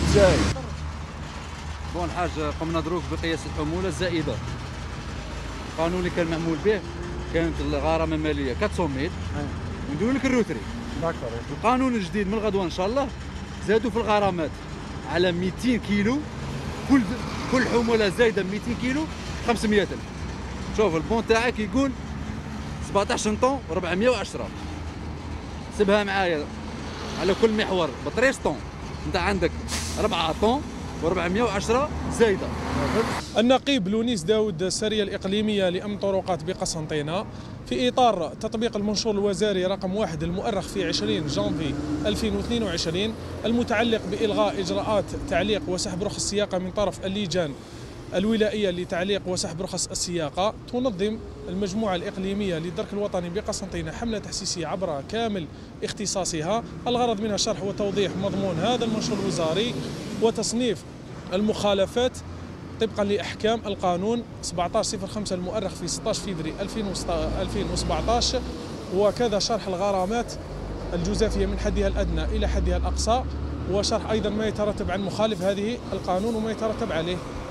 زايد. بون الحاج، قمنا دروك بقياس الحمولة الزائدة. القانون اللي كان معمول به كانت الغرامة المالية 400 وندوي لك الروتري. القانون الجديد من الغدوة إن شاء الله زادوا في الغرامات على 200 كيلو، كل حمولة زايدة 200 كيلو 500,000. شوف البون تاعك يقول 17 طن 410. سبها معايا على كل محور ب 13 طن، انت عندك 4 طن و410 زايده. النقيب لونيس داود السرية الإقليمية لأمن طرقات بقسنطينة في إطار تطبيق المنشور الوزاري رقم 1 المؤرخ في 20 جانفي 2022 المتعلق بإلغاء إجراءات تعليق وسحب رخص السياقة من طرف اللجان الولائية لتعليق وسحب رخص السياقة، تنظم المجموعة الإقليمية للدرك الوطني بقسنطينة حملة تحسيسية عبر كامل اختصاصها، الغرض منها شرح وتوضيح مضمون هذا المنشور الوزاري وتصنيف المخالفات طبقا لأحكام القانون 1705 المؤرخ في 16 فبراير 2017، وكذا شرح الغرامات الجزافية من حدها الأدنى إلى حدها الأقصى، وشرح أيضا ما يترتب عن مخالف هذه القانون وما يترتب عليه.